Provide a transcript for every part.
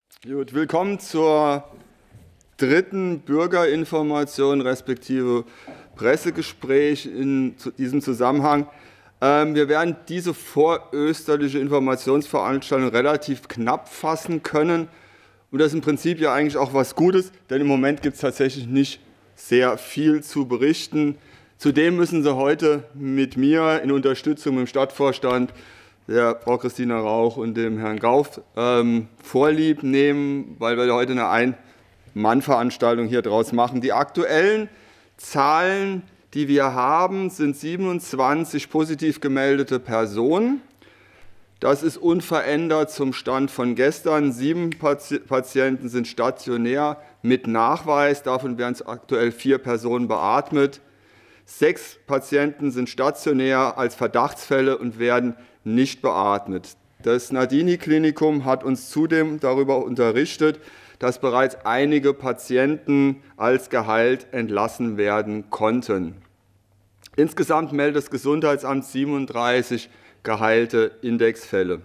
Gut, willkommen zur dritten Bürgerinformation respektive Pressegespräch in diesem Zusammenhang. Wir werden diese vorösterliche Informationsveranstaltung relativ knapp fassen können. Und das ist im Prinzip ja eigentlich auch was Gutes, denn im Moment gibt es tatsächlich nicht sehr viel zu berichten. Zudem müssen Sie heute mit mir in Unterstützung mit dem Stadtvorstand, der Frau Christina Rauch und dem Herrn Gauft, Vorlieb nehmen, weil wir heute eine Ein-Mann-Veranstaltung hier draus machen. Die aktuellen Zahlen, die wir haben, sind 27 positiv gemeldete Personen. Das ist unverändert zum Stand von gestern. 7 Patienten sind stationär mit Nachweis. Davon werden aktuell 4 Personen beatmet. 6 Patienten sind stationär als Verdachtsfälle und werden nicht beatmet. Das Nardini-Klinikum hat uns zudem darüber unterrichtet, dass bereits einige Patienten als geheilt entlassen werden konnten. Insgesamt meldet das Gesundheitsamt 37 geheilte Indexfälle.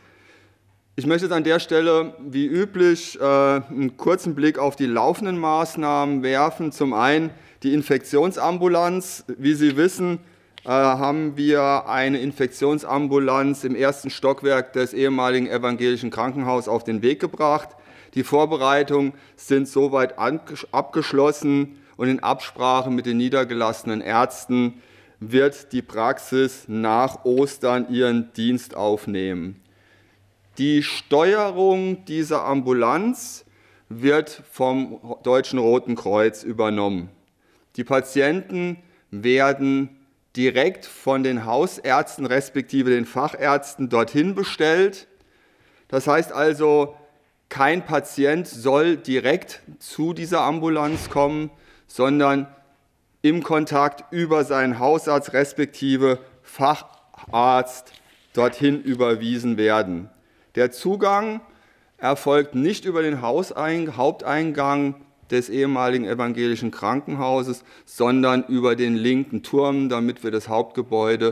Ich möchte jetzt an der Stelle, wie üblich, einen kurzen Blick auf die laufenden Maßnahmen werfen. Zum einen die Infektionsambulanz. Wie Sie wissen, haben wir eine Infektionsambulanz im ersten Stockwerk des ehemaligen evangelischen Krankenhauses auf den Weg gebracht. Die Vorbereitungen sind soweit abgeschlossen und in Absprache mit den niedergelassenen Ärzten wird die Praxis nach Ostern ihren Dienst aufnehmen. Die Steuerung dieser Ambulanz wird vom Deutschen Roten Kreuz übernommen. Die Patienten werden direkt von den Hausärzten respektive den Fachärzten dorthin bestellt. Das heißt also, kein Patient soll direkt zu dieser Ambulanz kommen, sondern im Kontakt über seinen Hausarzt respektive Facharzt dorthin überwiesen werden. Der Zugang erfolgt nicht über den Haupteingang des ehemaligen evangelischen Krankenhauses, sondern über den linken Turm, damit wir das Hauptgebäude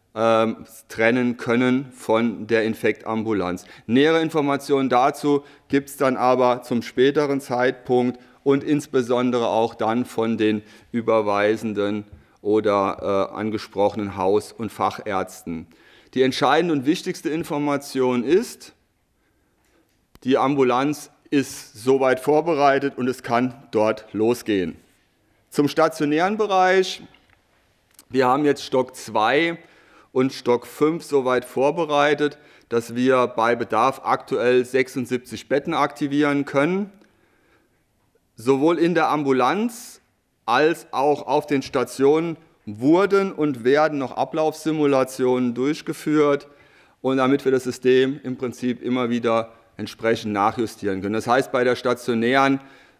trennen können von der Infektambulanz. Nähere Informationen dazu gibt es dann aber zum späteren Zeitpunkt und insbesondere auch dann von den überweisenden oder angesprochenen Haus- und Fachärzten. Die entscheidende und wichtigste Information ist, die Ambulanz ist soweit vorbereitet und es kann dort losgehen. Zum stationären Bereich. Wir haben jetzt Stock 2 und Stock 5 soweit vorbereitet, dass wir bei Bedarf aktuell 76 Betten aktivieren können. Sowohl in der Ambulanz als auch auf den Stationen wurden und werden noch Ablaufsimulationen durchgeführt, und damit wir das System im Prinzip immer wieder entsprechend nachjustieren können. Das heißt, bei der stationären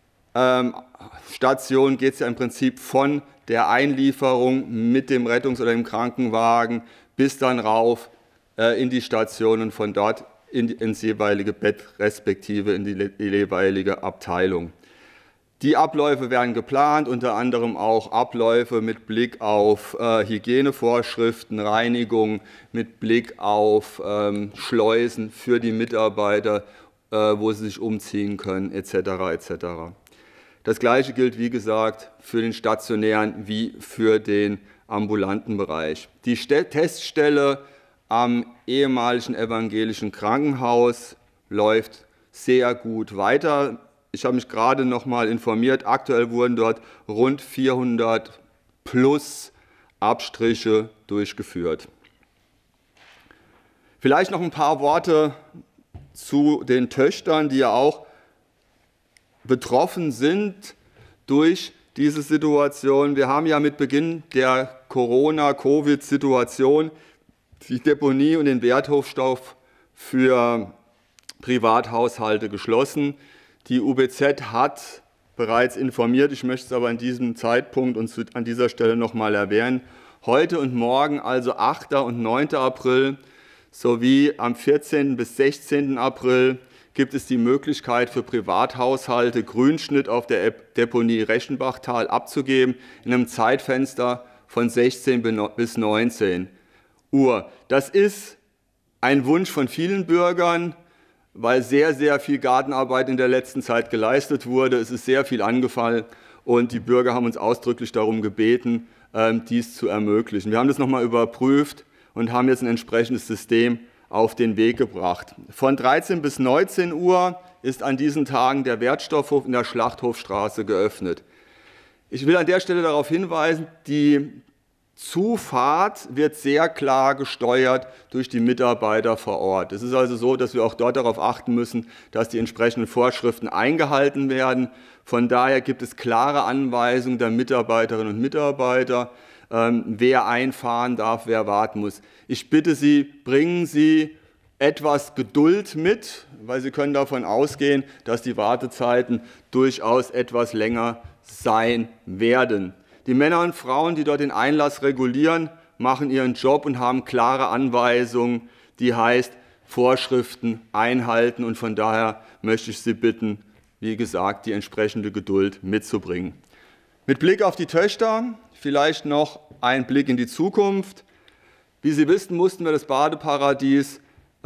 Station geht es ja im Prinzip von der Einlieferung mit dem Rettungs- oder dem Krankenwagen bis dann rauf in die Station und von dort ins jeweilige Bett respektive in die jeweilige Abteilung. Die Abläufe werden geplant, unter anderem auch Abläufe mit Blick auf Hygienevorschriften, Reinigung, mit Blick auf Schleusen für die Mitarbeiter, wo sie sich umziehen können, etc. etc. Das Gleiche gilt, wie gesagt, für den stationären wie für den ambulanten Bereich. Die Teststelle am ehemaligen evangelischen Krankenhaus läuft sehr gut weiter. Ich habe mich gerade noch mal informiert, aktuell wurden dort rund 400 plus Abstriche durchgeführt. Vielleicht noch ein paar Worte zu den Töchtern, die ja auch betroffen sind durch diese Situation. Wir haben ja mit Beginn der Corona-Covid-Situation die Deponie und den Werthofstoff für Privathaushalte geschlossen. Die UBZ hat bereits informiert, ich möchte es aber an diesem Zeitpunkt und an dieser Stelle noch mal erwähnen. Heute und morgen, also 8. und 9. April, sowie am 14. bis 16. April gibt es die Möglichkeit für Privathaushalte, Grünschnitt auf der Deponie Reschenbachtal abzugeben, in einem Zeitfenster von 16 bis 19 Uhr. Das ist ein Wunsch von vielen Bürgern. weil sehr, sehr viel Gartenarbeit in der letzten Zeit geleistet wurde. Es ist sehr viel angefallen und die Bürger haben uns ausdrücklich darum gebeten, dies zu ermöglichen. Wir haben das nochmal überprüft und haben jetzt ein entsprechendes System auf den Weg gebracht. Von 13 bis 19 Uhr ist an diesen Tagen der Wertstoffhof in der Schlachthofstraße geöffnet. Ich will an der Stelle darauf hinweisen, die Zufahrt wird sehr klar gesteuert durch die Mitarbeiter vor Ort. Es ist also so, dass wir auch dort darauf achten müssen, dass die entsprechenden Vorschriften eingehalten werden. Von daher gibt es klare Anweisungen der Mitarbeiterinnen und Mitarbeiter, wer einfahren darf, wer warten muss. Ich bitte Sie, bringen Sie etwas Geduld mit, weil Sie können davon ausgehen, dass die Wartezeiten durchaus etwas länger sein werden. Die Männer und Frauen, die dort den Einlass regulieren, machen ihren Job und haben klare Anweisungen, die heißt Vorschriften einhalten. Und von daher möchte ich Sie bitten, wie gesagt, die entsprechende Geduld mitzubringen. Mit Blick auf die Töchter vielleicht noch ein Blick in die Zukunft. Wie Sie wissen, mussten wir das Badeparadies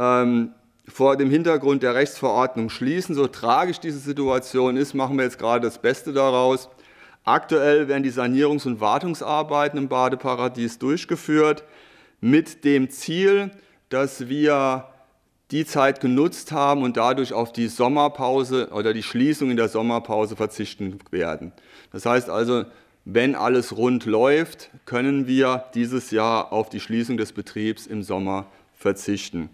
vor dem Hintergrund der Rechtsverordnung schließen. So tragisch diese Situation ist, machen wir jetzt gerade das Beste daraus. Aktuell werden die Sanierungs- und Wartungsarbeiten im Badeparadies durchgeführt, mit dem Ziel, dass wir die Zeit genutzt haben und dadurch auf die Sommerpause oder die Schließung in der Sommerpause verzichten werden. Das heißt also, wenn alles rund läuft, können wir dieses Jahr auf die Schließung des Betriebs im Sommer verzichten.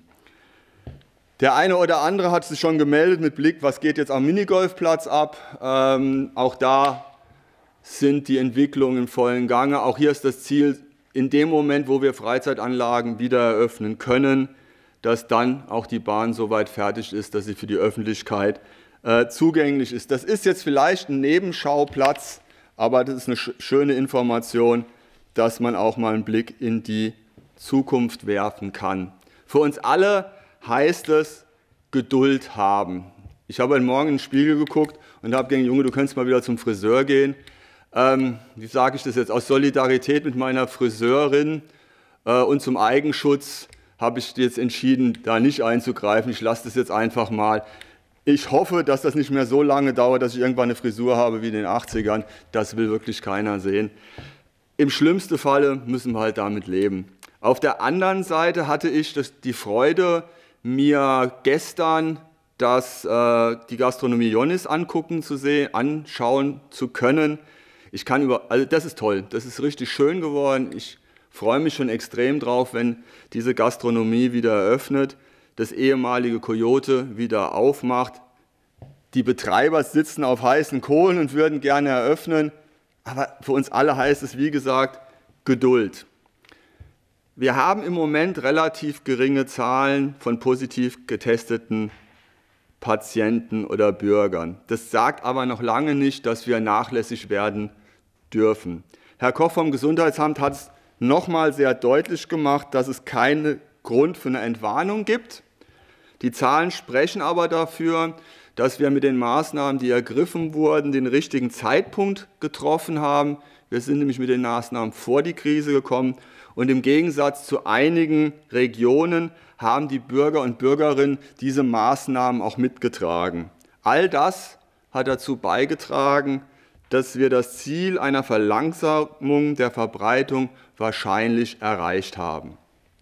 Der eine oder andere hat sich schon gemeldet mit Blick, was geht jetzt am Minigolfplatz ab. Auch da sind die Entwicklungen im vollen Gange. Auch hier ist das Ziel, in dem Moment, wo wir Freizeitanlagen wieder eröffnen können, dass dann auch die Bahn so weit fertig ist, dass sie für die Öffentlichkeit zugänglich ist. Das ist jetzt vielleicht ein Nebenschauplatz, aber das ist eine schöne Information, dass man auch mal einen Blick in die Zukunft werfen kann. Für uns alle heißt es Geduld haben. Ich habe heute Morgen in den Spiegel geguckt und habe gedacht, Junge, du könntest mal wieder zum Friseur gehen. Wie sage ich das jetzt? Aus Solidarität mit meiner Friseurin und zum Eigenschutz habe ich jetzt entschieden, da nicht einzugreifen. Ich lasse das jetzt einfach mal. Ich hoffe, dass das nicht mehr so lange dauert, dass ich irgendwann eine Frisur habe wie in den 80ern. Das will wirklich keiner sehen. Im schlimmsten Falle müssen wir halt damit leben. Auf der anderen Seite hatte ich die Freude, mir gestern die Gastronomie Ionis anschauen zu können. Also das ist toll, das ist richtig schön geworden. Ich freue mich schon extrem drauf, wenn diese Gastronomie wieder eröffnet, das ehemalige Coyote wieder aufmacht. Die Betreiber sitzen auf heißen Kohlen und würden gerne eröffnen, aber für uns alle heißt es, wie gesagt, Geduld. Wir haben im Moment relativ geringe Zahlen von positiv getesteten Patienten oder Bürgern. Das sagt aber noch lange nicht, dass wir nachlässig werden dürfen. Herr Koch vom Gesundheitsamt hat es nochmal sehr deutlich gemacht, dass es keinen Grund für eine Entwarnung gibt. Die Zahlen sprechen aber dafür, dass wir mit den Maßnahmen, die ergriffen wurden, den richtigen Zeitpunkt getroffen haben. Wir sind nämlich mit den Maßnahmen vor die Krise gekommen und im Gegensatz zu einigen Regionen haben die Bürger und Bürgerinnen diese Maßnahmen auch mitgetragen. All das hat dazu beigetragen, dass wir das Ziel einer Verlangsamung der Verbreitung wahrscheinlich erreicht haben.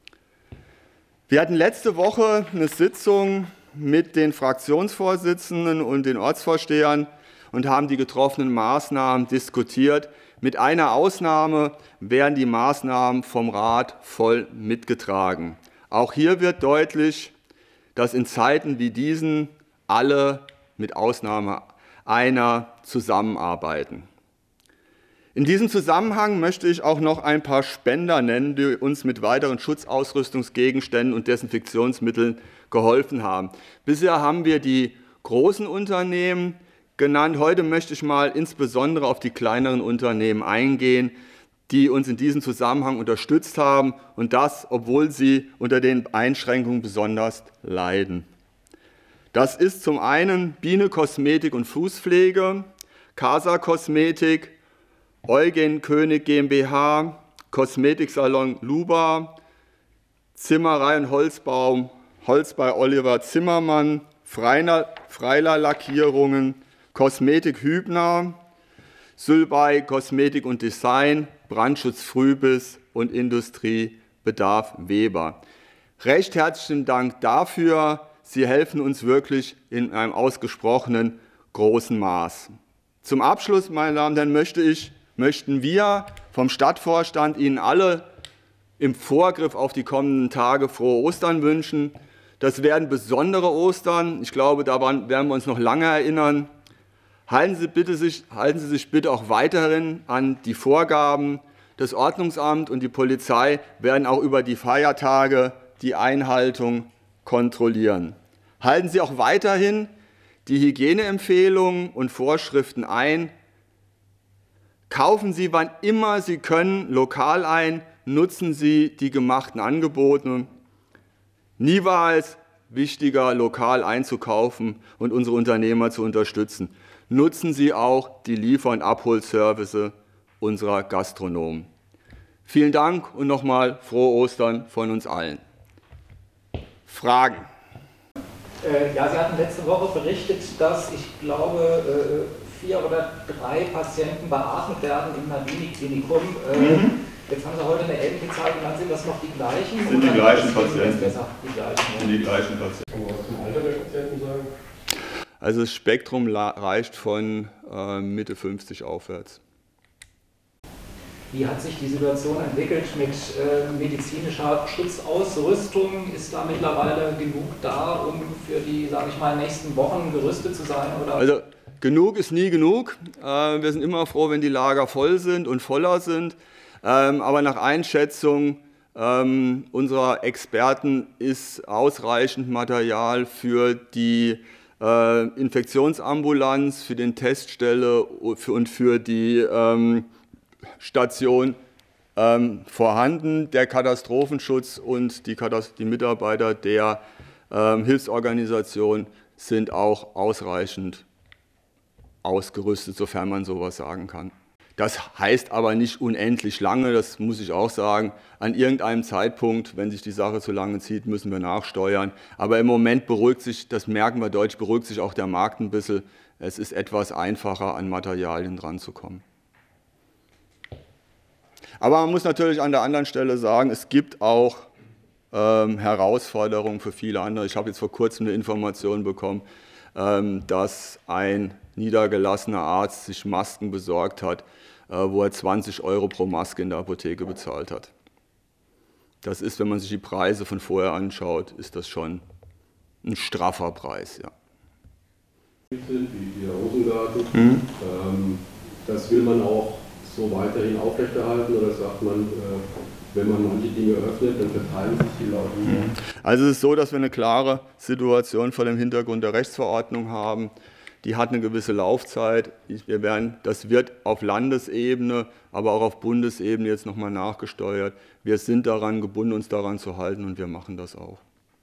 Wir hatten letzte Woche eine Sitzung mit den Fraktionsvorsitzenden und den Ortsvorstehern und haben die getroffenen Maßnahmen diskutiert. Mit einer Ausnahme werden die Maßnahmen vom Rat voll mitgetragen. Auch hier wird deutlich, dass in Zeiten wie diesen alle mit Ausnahme einer zusammenarbeiten. In diesem Zusammenhang möchte ich auch noch ein paar Spender nennen, die uns mit weiteren Schutzausrüstungsgegenständen und Desinfektionsmitteln geholfen haben. Bisher haben wir die großen Unternehmen genannt. Heute möchte ich mal insbesondere auf die kleineren Unternehmen eingehen, die uns in diesem Zusammenhang unterstützt haben und das, obwohl sie unter den Einschränkungen besonders leiden. Das ist zum einen Biene Kosmetik und Fußpflege, Casa Kosmetik, Eugen König GmbH, Kosmetiksalon Luba, Zimmerei und Holzbau Holz bei Oliver Zimmermann, Freilerlackierungen, Kosmetik Hübner, Sülbei Kosmetik und Design, Brandschutz Frühbiss und Industriebedarf Weber. Recht herzlichen Dank dafür. Sie helfen uns wirklich in einem ausgesprochenen großen Maß. Zum Abschluss, meine Damen und Herren, möchten wir vom Stadtvorstand Ihnen alle im Vorgriff auf die kommenden Tage frohe Ostern wünschen. Das werden besondere Ostern. Ich glaube, daran werden wir uns noch lange erinnern. Halten Sie sich bitte auch weiterhin an die Vorgaben. Das Ordnungsamt und die Polizei werden auch über die Feiertage die Einhaltung kontrollieren. Halten Sie auch weiterhin die Hygieneempfehlungen und Vorschriften ein. Kaufen Sie, wann immer Sie können, lokal ein. Nutzen Sie die gemachten Angebote. Nie war es wichtiger, lokal einzukaufen und unsere Unternehmer zu unterstützen. Nutzen Sie auch die Liefer- und Abholservice unserer Gastronomen. Vielen Dank und nochmal frohe Ostern von uns allen. Fragen? Ja, Sie hatten letzte Woche berichtet, dass, ich glaube, 4 oder 3 Patienten beatmet werden im Navini-Klinikum. Jetzt haben Sie heute eine ähnliche Zahl genannt. Sind das noch die gleichen? Sind die gleichen Patienten. Sind die gleichen Patienten. Kann man was zum Alter der Patienten sagen? Also das Spektrum reicht von Mitte 50 aufwärts. Wie hat sich die Situation entwickelt mit medizinischer Schutzausrüstung? Ist da mittlerweile genug da, um für die, sage ich mal, nächsten Wochen gerüstet zu sein? Oder? Also genug ist nie genug. Wir sind immer froh, wenn die Lager voll sind und voller sind. Aber nach Einschätzung unserer Experten ist ausreichend Material für die Infektionsambulanz, für den Teststelle und für die Station vorhanden. Der Katastrophenschutz und die Mitarbeiter der Hilfsorganisation sind auch ausreichend ausgerüstet, sofern man sowas sagen kann. Das heißt aber nicht unendlich lange, das muss ich auch sagen. An irgendeinem Zeitpunkt, wenn sich die Sache zu lange zieht, müssen wir nachsteuern. Aber im Moment beruhigt sich, das merken wir deutlich, beruhigt sich auch der Markt ein bisschen. Es ist etwas einfacher, an Materialien dranzukommen. Aber man muss natürlich an der anderen Stelle sagen, es gibt auch Herausforderungen für viele andere. Ich habe jetzt vor kurzem eine Information bekommen, dass ein niedergelassener Arzt sich Masken besorgt hat, wo er 20 € pro Maske in der Apotheke bezahlt hat. Das ist, wenn man sich die Preise von vorher anschaut, ist das schon ein straffer Preis. Ja. Wie Rosengarten, das will man auch so weiterhin aufrechterhalten oder sagt man, wenn man manche Dinge öffnet, dann verteilen sich die Leute? Also es ist so, dass wir eine klare Situation vor dem Hintergrund der Rechtsverordnung haben. Die hat eine gewisse Laufzeit. Das wird auf Landesebene, aber auch auf Bundesebene jetzt nochmal nachgesteuert. Wir sind daran gebunden, uns daran zu halten und wir machen das auch.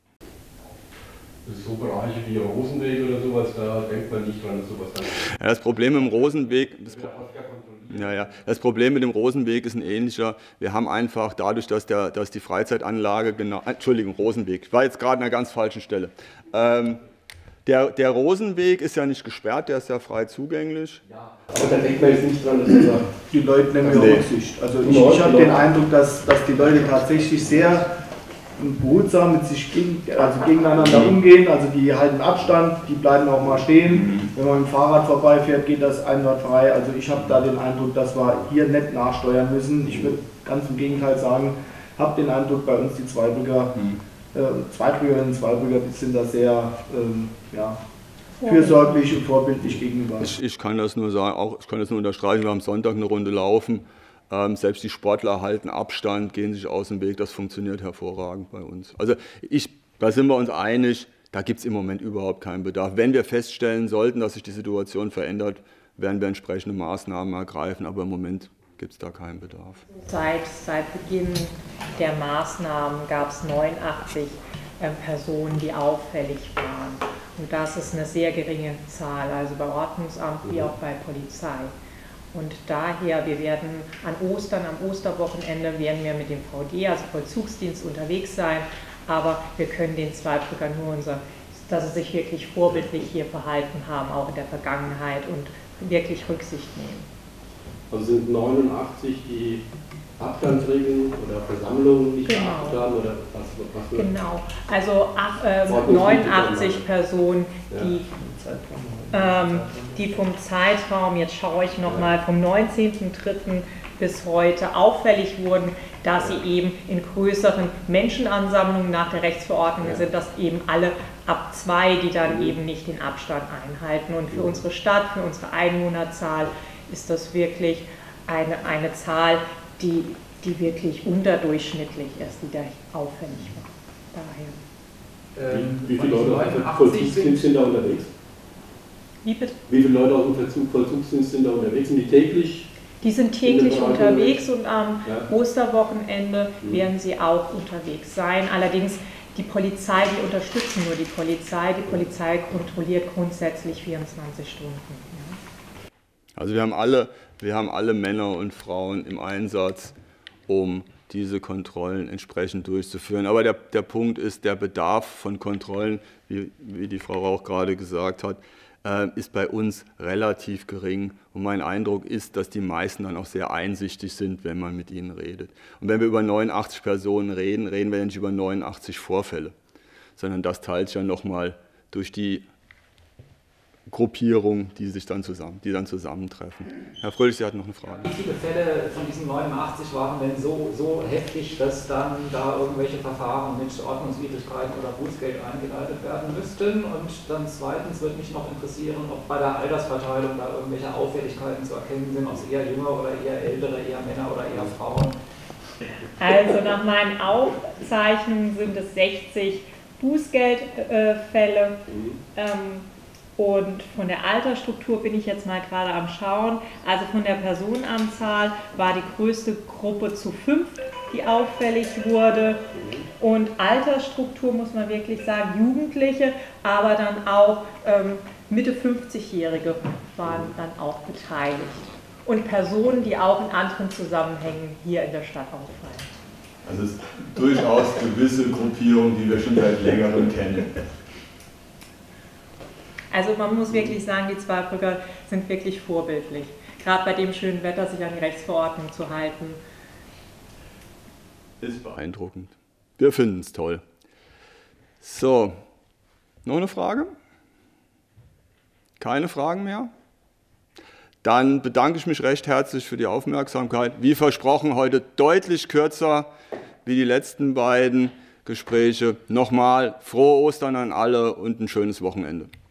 So Bereiche wie Rosenweg oder sowas, da denkt man nicht dran, dass sowas dann... Ja, das Problem im Rosenweg... Das Problem mit dem Rosenweg ist ein ähnlicher. Wir haben einfach dadurch, dass die Freizeitanlage Rosenweg, ich war jetzt gerade an einer ganz falschen Stelle. Der Rosenweg ist ja nicht gesperrt, der ist ja frei zugänglich. Ja, aber da denkt man jetzt nicht dran, dass man sagt, die Leute nehmen ja Rücksicht. Also ich habe den Eindruck, dass die Leute tatsächlich sehr behutsam mit sich gegeneinander umgehen. Also die halten Abstand, die bleiben auch mal stehen. Wenn man mit dem Fahrrad vorbeifährt, geht das einwandfrei. Also ich habe da den Eindruck, dass wir hier nicht nachsteuern müssen. Ich würde ganz im Gegenteil sagen, habe den Eindruck, bei uns die Zweibrücker, Zweibrückerinnen und Zweibrücker, die sind da sehr fürsorglich und vorbildlich gegenüber. Ich kann das nur sagen, ich kann das nur unterstreichen, wir haben Sonntag eine Runde laufen. Selbst die Sportler halten Abstand, gehen sich aus dem Weg, das funktioniert hervorragend bei uns. Also da sind wir uns einig, da gibt es im Moment überhaupt keinen Bedarf. Wenn wir feststellen sollten, dass sich die Situation verändert, werden wir entsprechende Maßnahmen ergreifen, aber im Moment gibt es da keinen Bedarf. Seit Beginn der Maßnahmen gab es 89 Personen, die auffällig waren. Und das ist eine sehr geringe Zahl, also bei Ordnungsamt wie auch bei Polizei. Und daher, wir werden am Osterwochenende werden wir mit dem VD, also Vollzugsdienst, unterwegs sein, aber wir können den Zweibrücker nur unser dass sie sich wirklich vorbildlich hier verhalten haben, auch in der Vergangenheit und wirklich Rücksicht nehmen. Also sind 89 die Abstandsregeln oder Versammlungen nicht beachtet haben oder was? Genau, also 89 Personen, die vom Zeitraum, jetzt schaue ich nochmal, vom 19.03. bis heute auffällig wurden, dass sie eben in größeren Menschenansammlungen nach der Rechtsverordnung sind, dass eben alle ab 2, die dann eben nicht den Abstand einhalten. Und für unsere Stadt, für unsere Einwohnerzahl ist das wirklich eine Zahl, die wirklich unterdurchschnittlich ist, die da auffällig war. Daher. Wie viele Leute aus dem Vollzugsdienst sind da unterwegs? Wie bitte? Wie viele Leute aus dem Vollzugsdienst sind da unterwegs? Sind die täglich? Die sind täglich unterwegs und am Osterwochenende werden sie auch unterwegs sein. Allerdings die Polizei, die unterstützen nur die Polizei. Die Polizei kontrolliert grundsätzlich 24 Stunden. Ja. Also wir haben alle Männer und Frauen im Einsatz, um diese Kontrollen entsprechend durchzuführen. Aber der Punkt ist, der Bedarf von Kontrollen, wie die Frau Rauch gerade gesagt hat, ist bei uns relativ gering. Und mein Eindruck ist, dass die meisten dann auch sehr einsichtig sind, wenn man mit ihnen redet. Und wenn wir über 89 Personen reden, reden wir nicht über 89 Vorfälle, sondern das teilt sich ja nochmal durch die Gruppierung, die dann zusammentreffen. Herr Fröhlich, Sie hatten noch eine Frage. Wie viele Fälle von diesen 89 waren denn so heftig, dass dann da irgendwelche Verfahren mit Ordnungswidrigkeiten oder Bußgeld eingeleitet werden müssten? Und dann zweitens würde mich noch interessieren, ob bei der Altersverteilung da irgendwelche Auffälligkeiten zu erkennen sind, ob es eher jüngere oder eher ältere, eher Männer oder eher Frauen? Also nach meinen Aufzeichnungen sind es 60 Bußgeldfälle. Und von der Altersstruktur bin ich jetzt mal gerade am Schauen. Also von der Personenanzahl war die größte Gruppe zu 5, die auffällig wurde. Und Altersstruktur muss man wirklich sagen, Jugendliche, aber dann auch Mitte 50-Jährige waren dann auch beteiligt. Und Personen, die auch in anderen Zusammenhängen hier in der Stadt auffallen. Also es ist durchaus gewisse Gruppierungen, die wir schon seit längerem kennen. Also man muss wirklich sagen, die Zweibrücker sind wirklich vorbildlich. Gerade bei dem schönen Wetter, sich an die Rechtsverordnung zu halten. Ist beeindruckend. Wir finden es toll. So, noch eine Frage? Keine Fragen mehr? Dann bedanke ich mich recht herzlich für die Aufmerksamkeit. Wie versprochen, heute deutlich kürzer wie die letzten beiden Gespräche. Nochmal frohe Ostern an alle und ein schönes Wochenende.